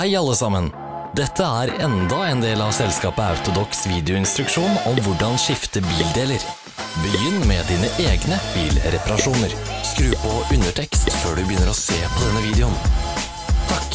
Hei alle sammen! Dette er enda en del av selskapet Autodox videoinstruksjon om hvordan skifte bildeler. Begynn med dine egne bilreparasjoner. Skru på undertekst før du begynner å se på denne videoen. Takk!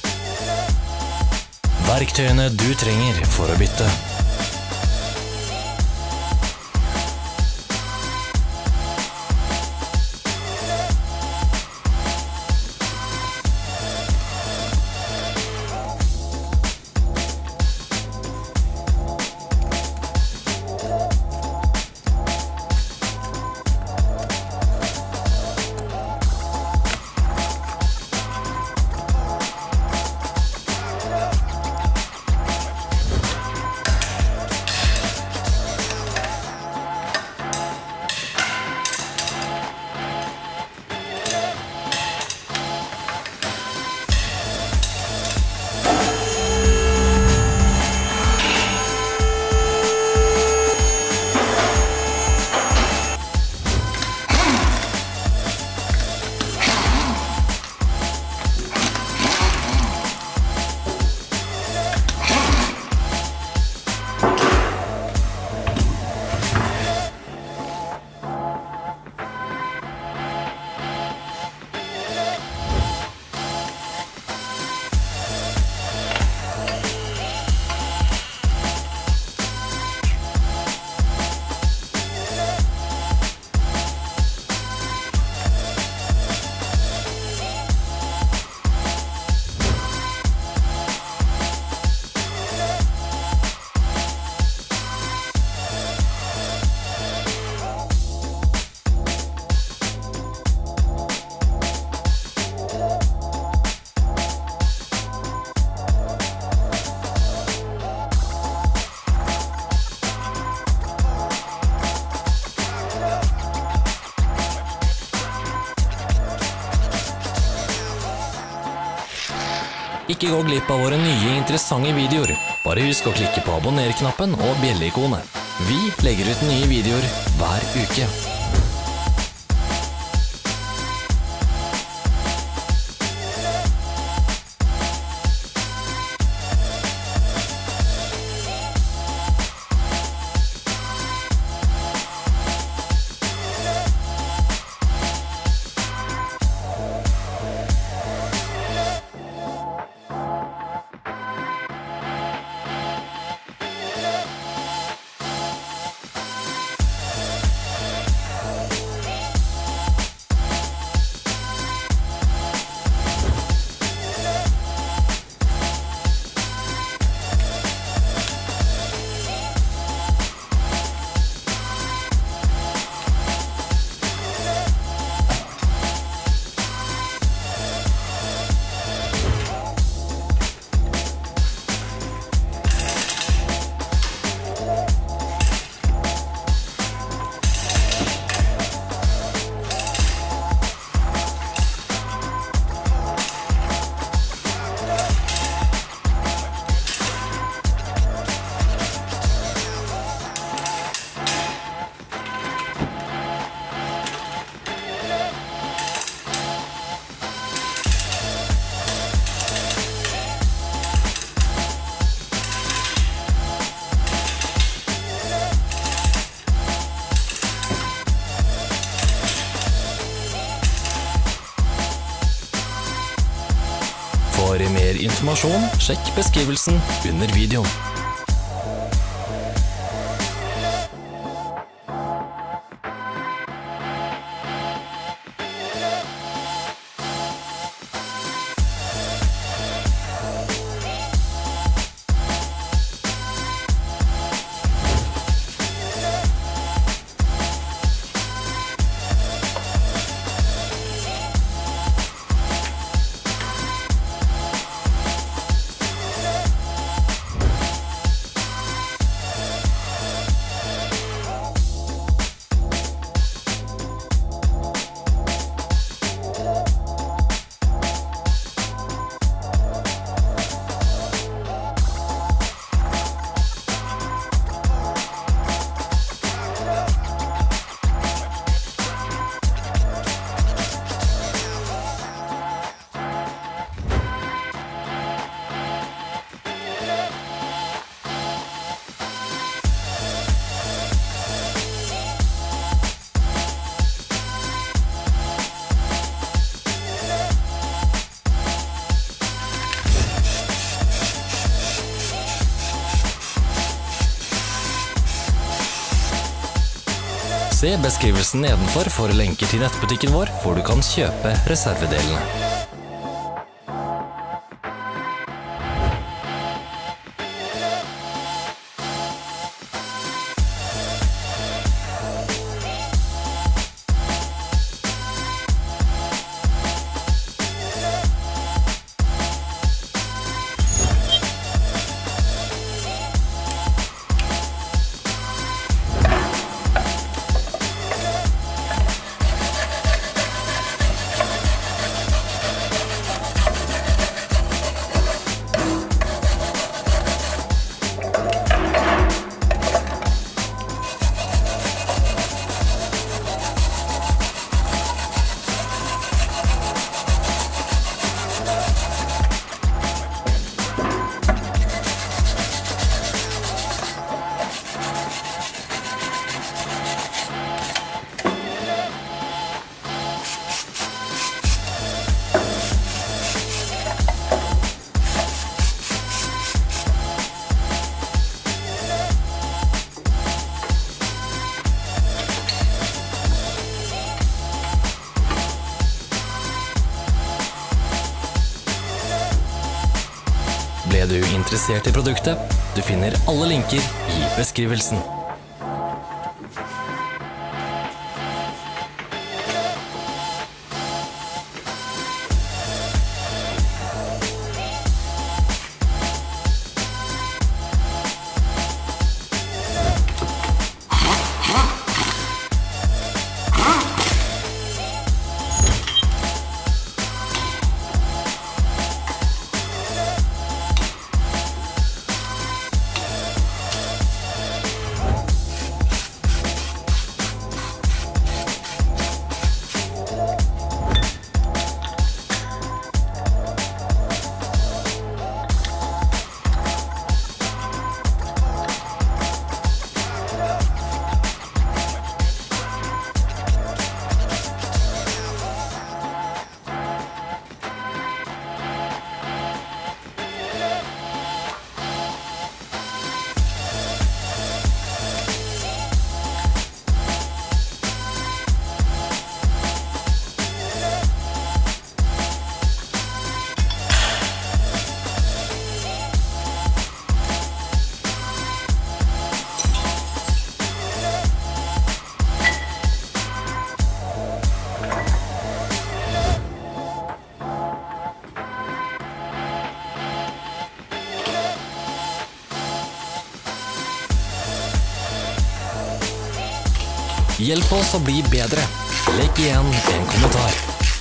Verktøyene du trenger for å bytte. Ikke gå glipp av våre nye interessante videoer. Bare husk å klikke på abonner-knappen og bjelle-ikonet. Vi legger ut nye videoer hver uke. For mer informasjon, sjekk beskrivelsen under videoen. Se beskrivelsen nedenfor for lenker til nettbutikken vår, hvor du kan kjøpe reservedelene. Ble du interessert i produktet? Du finner alle linker i beskrivelsen. Hjelp oss å bli bedre. Legg igjen en kommentar.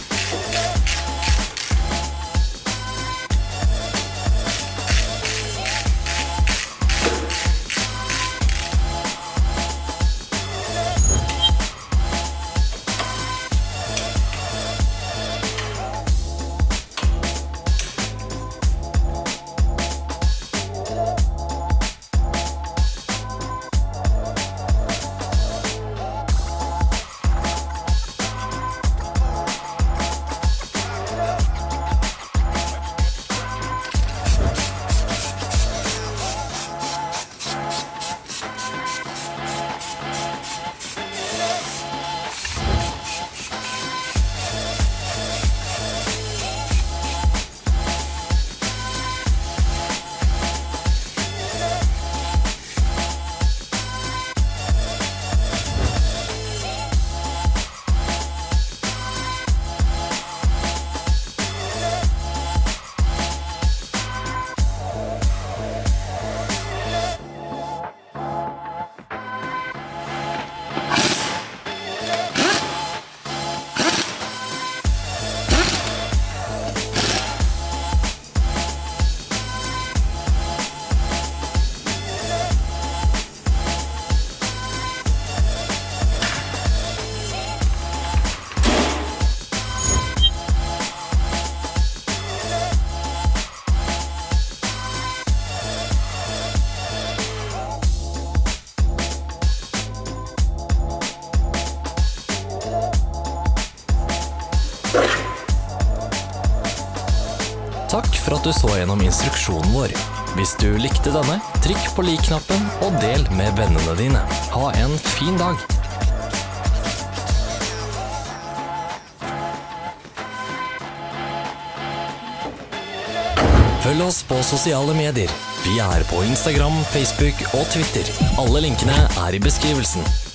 Takk for at du så gjennom instruksjonen vår. Hvis du likte denne, trykk på lik-knappen og del med vennene dine. Ha en fin dag! Følg oss på sosiale medier. Vi er på Instagram, Facebook og Twitter. Alle linkene er i beskrivelsen.